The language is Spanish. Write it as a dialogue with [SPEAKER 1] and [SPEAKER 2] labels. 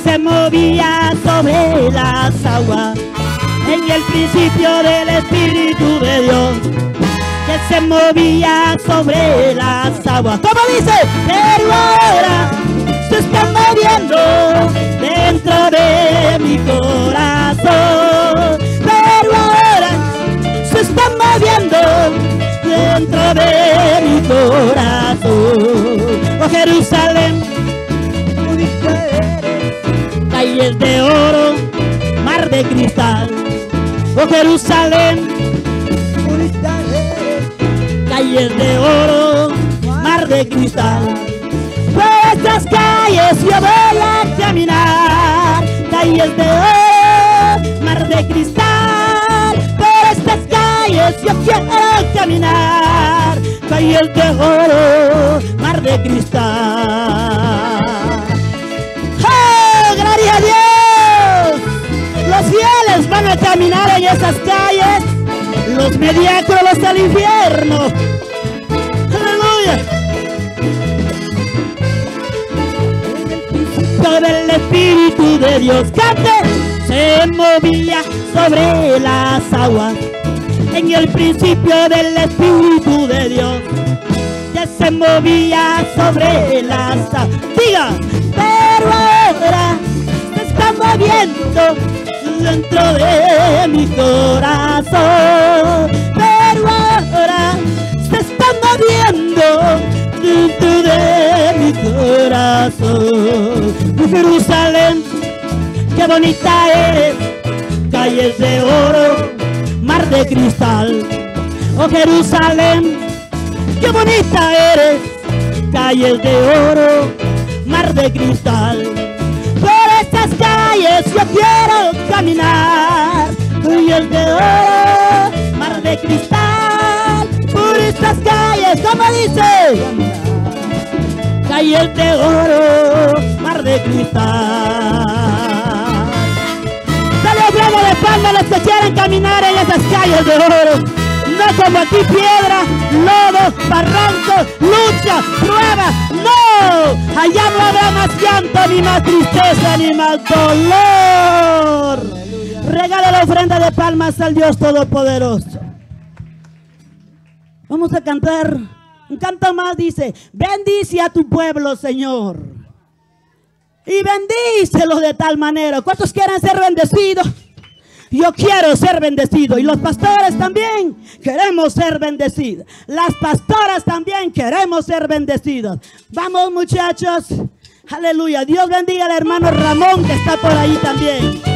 [SPEAKER 1] se movía sobre las aguas, en el principio del Espíritu de Dios, que se movía sobre las aguas. ¿Cómo dice? Pero ahora se está moviendo dentro de mi corazón. Pero ahora se está moviendo dentro de mi corazón. Oh Jerusalén, calles de oro, mar de cristal. Oh Jerusalén, calles de oro, mar de cristal. Por estas calles yo voy a caminar, calles de oro, mar de cristal. Por estas calles yo quiero caminar, calles de oro, mar de cristal. ¡Oh, gloria a Dios! Los fieles van a caminar en esas calles, los mediocres los del infierno. ¡Aleluya! Del Espíritu de Dios, cante, se movía sobre las aguas, en el principio del Espíritu de Dios, que se movía sobre las aguas. Diga, pero ahora se está moviendo dentro de mi corazón. Pero ahora se está moviendo dentro de mi corazón. Jerusalén, qué bonita eres, calles de oro, mar de cristal. Oh Jerusalén, qué bonita eres, calles de oro, mar de cristal. Por estas calles yo quiero caminar, calles de oro, mar de cristal. Por estas calles, ¿cómo dice? Calles de oro, mar de cristal. Dale un bravo de palma a los que quieren caminar en esas calles de oro. No como aquí, piedra, lodo, barranco, lucha, prueba. No, allá no habrá más llanto, ni más tristeza, ni más dolor. Regala la ofrenda de palmas al Dios Todopoderoso. Vamos a cantar. Un canto más dice: bendice a tu pueblo, Señor, y bendícelo de tal manera. ¿Cuántos quieren ser bendecidos? Yo quiero ser bendecido, y los pastores también queremos ser bendecidos. Las pastoras también queremos ser bendecidos. Vamos, muchachos. Aleluya. Dios bendiga al hermano Ramón, que está por ahí también.